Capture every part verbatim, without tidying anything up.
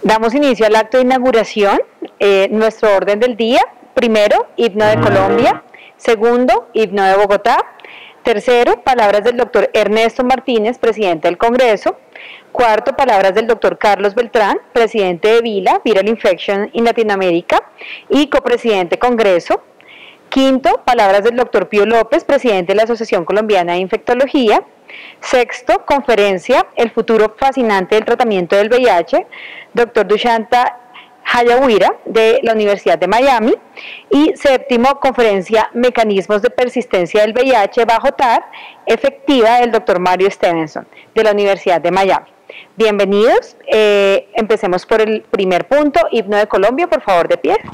Damos inicio al acto de inauguración. Eh, nuestro orden del día: primero, himno de Colombia; segundo, himno de Bogotá; tercero, palabras del doctor Ernesto Martínez, presidente del Congreso; cuarto, palabras del doctor Carlos Beltrán, presidente de VILA, Viral Infection in Latinoamérica y copresidente Congreso; quinto, palabras del doctor Pío López, presidente de la Asociación Colombiana de Infectología; sexto, conferencia El futuro fascinante del tratamiento del V I H, doctor Dushanta Hayawira, de la Universidad de Miami; y séptimo, conferencia Mecanismos de persistencia del V I H bajo T A R, efectiva, del doctor Mario Stevenson, de la Universidad de Miami. Bienvenidos. Eh, empecemos por el primer punto, himno de Colombia, por favor, de pie.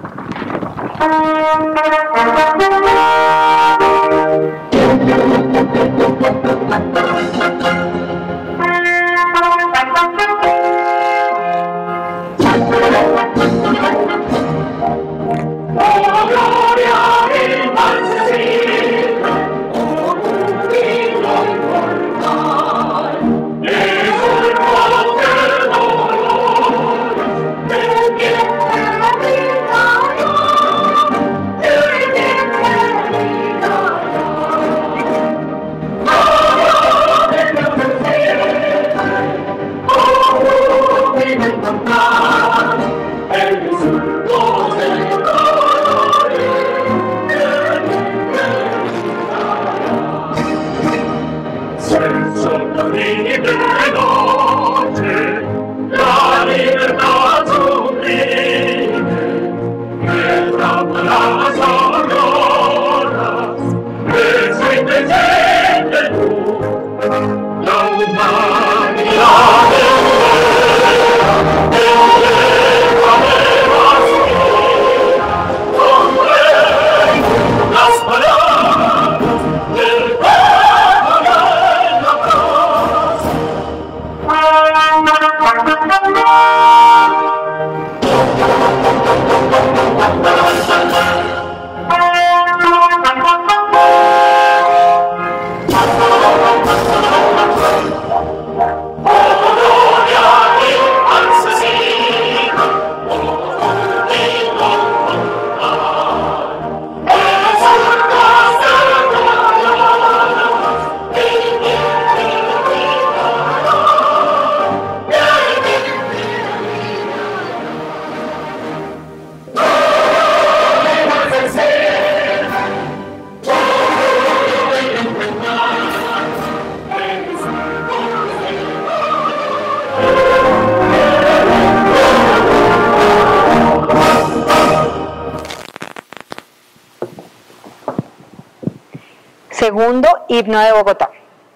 Segundo, himno de Bogotá.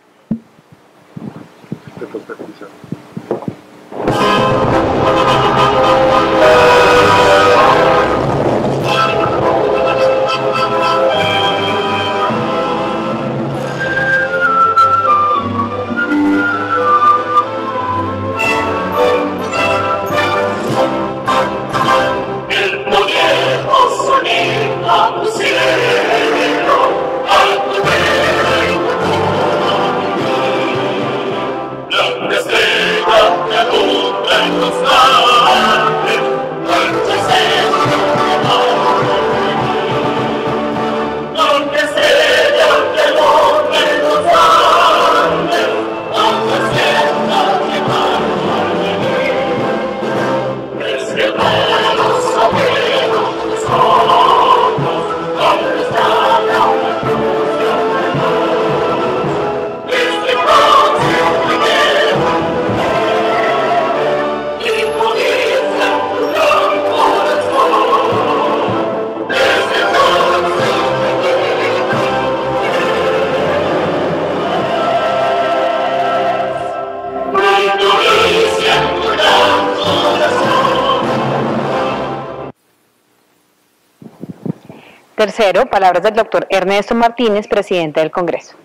Tercero, palabras del doctor Ernesto Martínez, presidente del Congreso.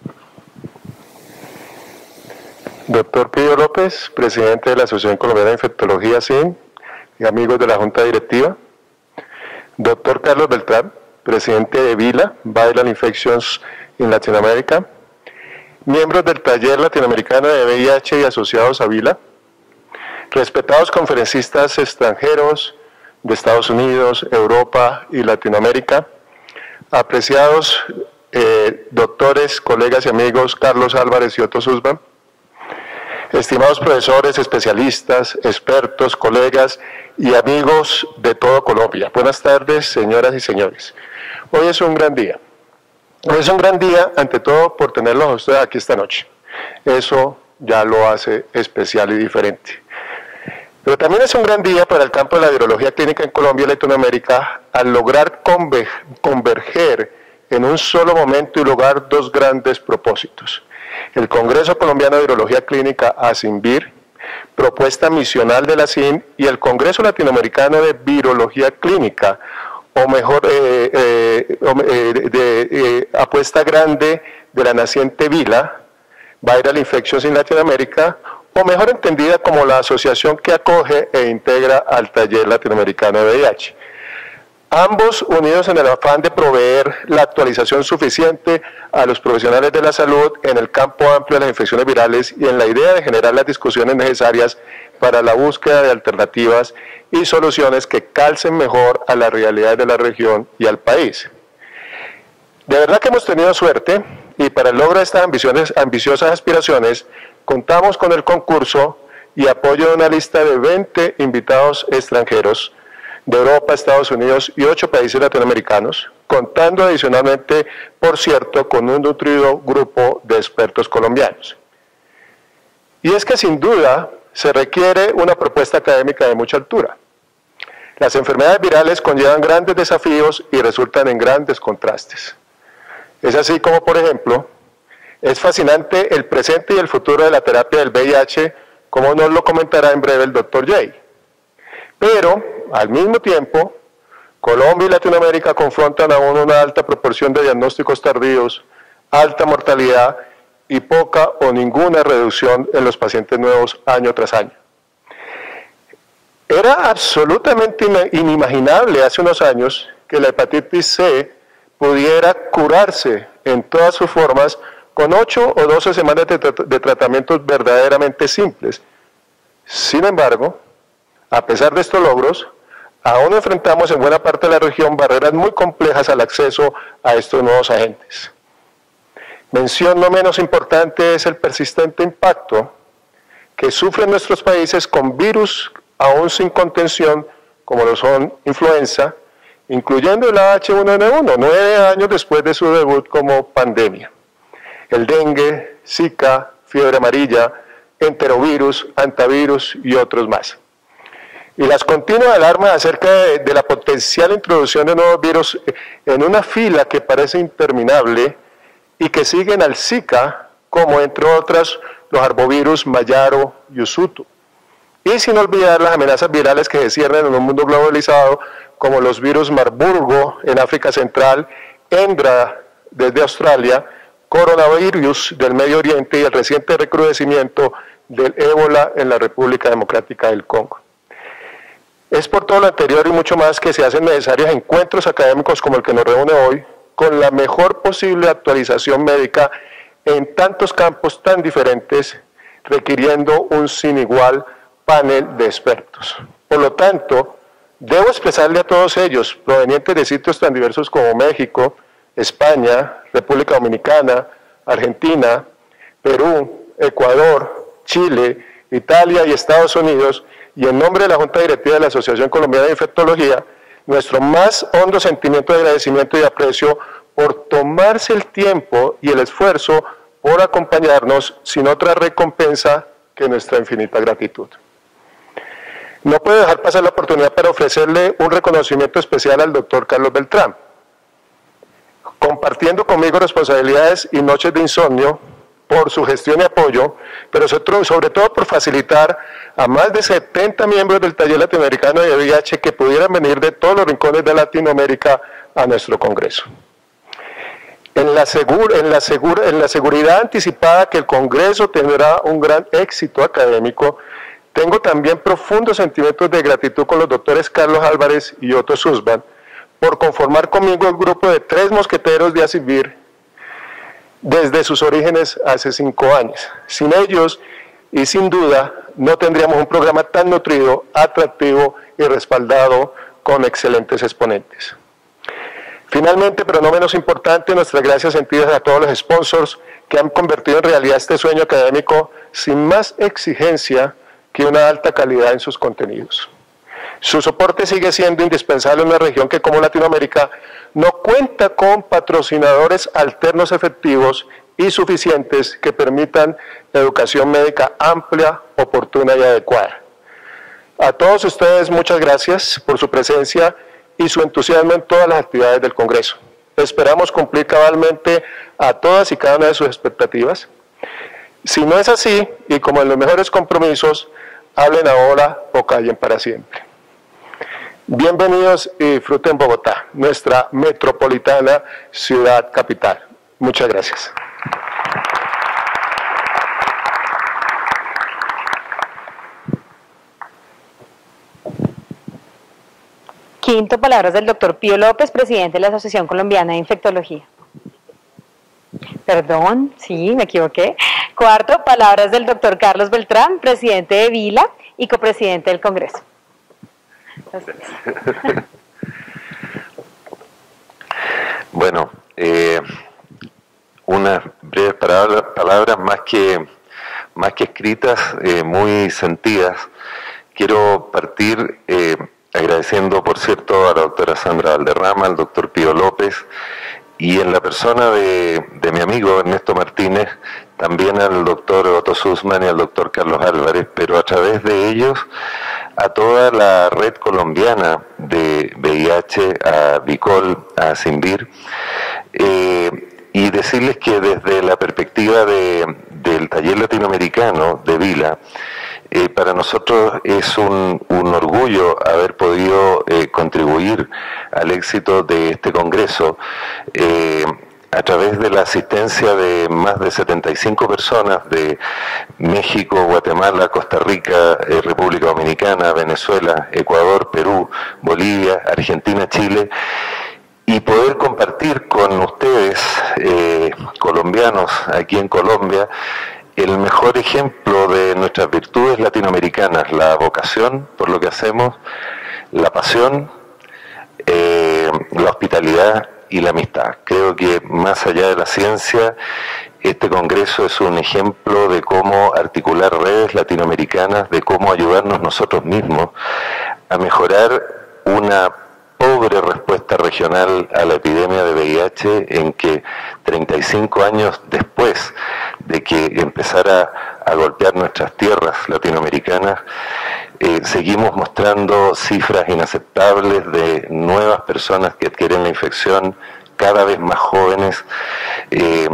Doctor Pío López, presidente de la Asociación Colombiana de Infectología, S I N, y amigos de la Junta Directiva. Doctor Carlos Beltrán, presidente de VILA, Viral Infections in Latinoamérica. Miembros del Taller Latinoamericano de V I H y asociados a VILA. respetados conferencistas extranjeros de Estados Unidos, Europa y Latinoamérica, apreciados eh, doctores, colegas y amigos Carlos Álvarez y Otto Sussman, estimados profesores, especialistas, expertos, colegas y amigos de todo Colombia. Buenas tardes, señoras y señores. Hoy es un gran día. Hoy es un gran día, ante todo, por tenerlos a ustedes aquí esta noche. Eso ya lo hace especial y diferente. Pero también es un gran día para el campo de la virología clínica en Colombia y Latinoamérica al lograr converger en un solo momento y lograr dos grandes propósitos. El Congreso Colombiano de Virología Clínica, ASINVIR, propuesta misional de la C I N, y el Congreso Latinoamericano de Virología Clínica, o mejor, eh, eh, eh, de eh, apuesta grande de la naciente VILA, Viral Infections in Latinoamérica, o mejor entendida como la asociación que acoge e integra al Taller Latinoamericano de V I H. Ambos unidos en el afán de proveer la actualización suficiente a los profesionales de la salud en el campo amplio de las infecciones virales y en la idea de generar las discusiones necesarias para la búsqueda de alternativas y soluciones que calcen mejor a la realidad de la región y al país. De verdad que hemos tenido suerte y para el logro de estas ambiciones, ambiciosas aspiraciones contamos con el concurso y apoyo de una lista de veinte invitados extranjeros de Europa, Estados Unidos y ocho países latinoamericanos, contando adicionalmente, por cierto, con un nutrido grupo de expertos colombianos. Y es que sin duda se requiere una propuesta académica de mucha altura. Las enfermedades virales conllevan grandes desafíos y resultan en grandes contrastes. Es así como, por ejemplo, es fascinante el presente y el futuro de la terapia del V I H, como nos lo comentará en breve el doctor Jay. Pero, al mismo tiempo, Colombia y Latinoamérica confrontan aún una alta proporción de diagnósticos tardíos, alta mortalidad y poca o ninguna reducción en los pacientes nuevos año tras año. Era absolutamente inimaginable hace unos años que la hepatitis C pudiera curarse en todas sus formas con ocho o doce semanas de, tra de tratamientos verdaderamente simples. Sin embargo, a pesar de estos logros, aún enfrentamos en buena parte de la región barreras muy complejas al acceso a estos nuevos agentes. Mención no menos importante es el persistente impacto que sufren nuestros países con virus aún sin contención, como lo son influenza, incluyendo el H uno N uno, nueve años después de su debut como pandemia. El dengue, Zika, fiebre amarilla, enterovirus, antivirus y otros más. Y las continuas alarmas acerca de, de la potencial introducción de nuevos virus en una fila que parece interminable y que siguen al Zika, como entre otras los arbovirus Mayaro y Usutu. Y sin olvidar las amenazas virales que se ciernen en un mundo globalizado, como los virus Marburgo en África Central, Hendra desde Australia, coronavirus del Medio Oriente y el reciente recrudecimiento del ébola en la República Democrática del Congo. Es por todo lo anterior y mucho más que se hacen necesarios encuentros académicos como el que nos reúne hoy, con la mejor posible actualización médica en tantos campos tan diferentes, requiriendo un sin igual panel de expertos. Por lo tanto, debo expresarle a todos ellos, provenientes de sitios tan diversos como México, España, República Dominicana, Argentina, Perú, Ecuador, Chile, Italia y Estados Unidos, y en nombre de la Junta Directiva de la Asociación Colombiana de Infectología, nuestro más hondo sentimiento de agradecimiento y aprecio por tomarse el tiempo y el esfuerzo por acompañarnos sin otra recompensa que nuestra infinita gratitud. No puedo dejar pasar la oportunidad para ofrecerle un reconocimiento especial al doctor Carlos Beltrán, compartiendo conmigo responsabilidades y noches de insomnio por su gestión y apoyo, pero sobre todo por facilitar a más de setenta miembros del Taller Latinoamericano de V I H que pudieran venir de todos los rincones de Latinoamérica a nuestro Congreso. En la, segur, en, la segur, en la seguridad anticipada que el Congreso tendrá un gran éxito académico, tengo también profundos sentimientos de gratitud con los doctores Carlos Álvarez y Otto Sussman por conformar conmigo el grupo de tres mosqueteros de ASINVIR desde sus orígenes hace cinco años. Sin ellos, y sin duda no tendríamos un programa tan nutrido, atractivo y respaldado con excelentes exponentes. Finalmente, pero no menos importante, nuestras gracias sentidas a todos los sponsors que han convertido en realidad este sueño académico sin más exigencia que una alta calidad en sus contenidos. Su soporte sigue siendo indispensable en una región que, como Latinoamérica, no cuenta con patrocinadores alternos efectivos y suficientes que permitan la educación médica amplia, oportuna y adecuada. A todos ustedes muchas gracias por su presencia y su entusiasmo en todas las actividades del Congreso. Esperamos cumplir cabalmente a todas y cada una de sus expectativas. Si no es así, y como en los mejores compromisos, hablen ahora o callen para siempre. Bienvenidos y disfruten Bogotá, nuestra metropolitana ciudad capital. Muchas gracias. Quinto, palabras del doctor Pío López, presidente de la Asociación Colombiana de Infectología. Perdón, sí, me equivoqué. Cuarto, palabras del doctor Carlos Beltrán, presidente de Vila y copresidente del Congreso. Bueno, eh, unas breves palabras, palabras más que, más que escritas, eh, muy sentidas. Quiero partir eh, agradeciendo, por cierto, a la doctora Sandra Valderrama, al doctor Pío López, y en la persona de, de mi amigo Ernesto Martínez, también al doctor Otto Sussman y al doctor Carlos Álvarez, pero a través de ellos a toda la red colombiana de V I H, a Vicol, a Sinvir, eh, y decirles que desde la perspectiva de, del taller latinoamericano de Vila, Eh, para nosotros es un, un orgullo haber podido eh, contribuir al éxito de este Congreso eh, a través de la asistencia de más de setenta y cinco personas de México, Guatemala, Costa Rica, eh, República Dominicana, Venezuela, Ecuador, Perú, Bolivia, Argentina, Chile, y poder compartir con ustedes, eh, colombianos aquí en Colombia, el mejor ejemplo de nuestras virtudes latinoamericanas, la vocación por lo que hacemos, la pasión, eh, la hospitalidad y la amistad. Creo que más allá de la ciencia, este Congreso es un ejemplo de cómo articular redes latinoamericanas, de cómo ayudarnos nosotros mismos a mejorar una pobre respuesta regional a la epidemia de V I H, en que treinta y cinco años después de que empezara a golpear nuestras tierras latinoamericanas, eh, seguimos mostrando cifras inaceptables de nuevas personas que adquieren la infección, cada vez más jóvenes, eh,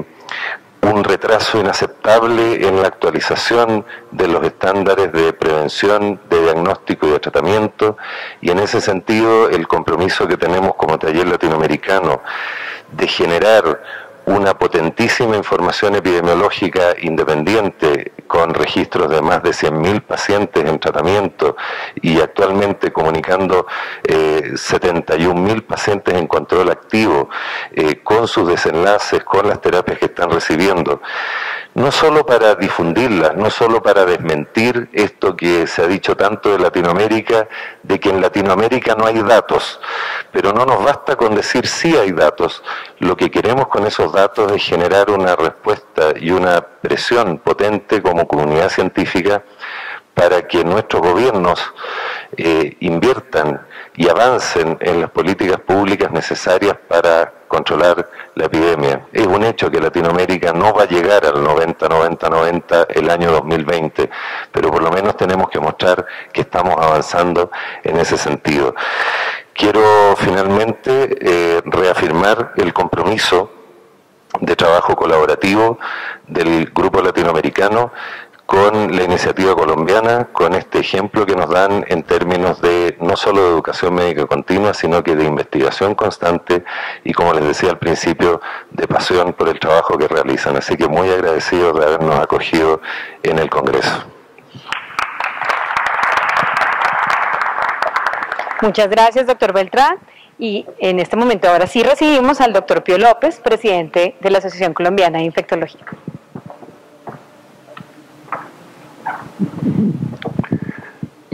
un retraso inaceptable en la actualización de los estándares de prevención, de diagnóstico y de tratamiento, y en ese sentido el compromiso que tenemos como taller latinoamericano de generar una potentísima información epidemiológica independiente con registros de más de cien mil pacientes en tratamiento y actualmente comunicando eh, setenta y un mil pacientes en control activo, eh, con sus desenlaces, con las terapias que están recibiendo. No solo para difundirlas, no solo para desmentir esto que se ha dicho tanto de Latinoamérica, de que en Latinoamérica no hay datos, pero no nos basta con decir sí hay datos. Lo que queremos con esos datos es generar una respuesta y una presión potente como comunidad científica para que nuestros gobiernos eh, inviertan y avancen en las políticas públicas necesarias para controlar la epidemia. Es un hecho que Latinoamérica no va a llegar al noventa, noventa, noventa el año dos mil veinte, pero por lo menos tenemos que mostrar que estamos avanzando en ese sentido. Quiero finalmente eh, reafirmar el compromiso de trabajo colaborativo del Grupo Latinoamericano con la iniciativa colombiana, con este ejemplo que nos dan en términos de no solo de educación médica continua, sino que de investigación constante y, como les decía al principio, de pasión por el trabajo que realizan. Así que muy agradecidos de habernos acogido en el Congreso. Muchas gracias, doctor Beltrán. Y en este momento ahora sí recibimos al doctor Pío López, presidente de la Asociación Colombiana de Infectología.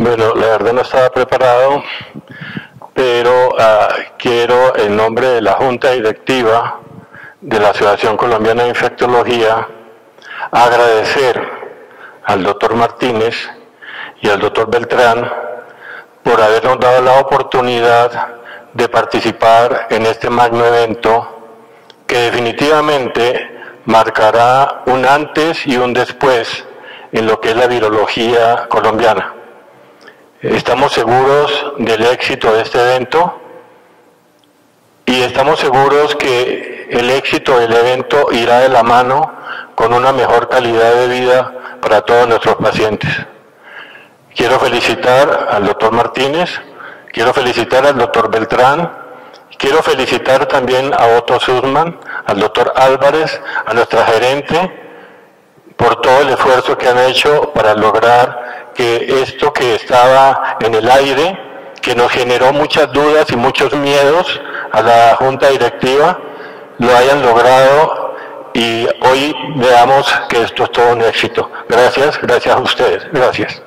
Bueno, la verdad no estaba preparado, pero uh, quiero, en nombre de la Junta Directiva de la Asociación Colombiana de Infectología, agradecer al doctor Martínez y al doctor Beltrán por habernos dado la oportunidad de participar en este magno evento que definitivamente marcará un antes y un después en lo que es la virología colombiana. Estamos seguros del éxito de este evento y estamos seguros que el éxito del evento irá de la mano con una mejor calidad de vida para todos nuestros pacientes. Quiero felicitar al doctor Martínez, quiero felicitar al doctor Beltrán, quiero felicitar también a Otto Sussman, al doctor Álvarez, a nuestra gerente, por todo el esfuerzo que han hecho para lograr que esto que estaba en el aire, que nos generó muchas dudas y muchos miedos a la Junta Directiva, lo hayan logrado y hoy veamos que esto es todo un éxito. Gracias, gracias a ustedes. Gracias.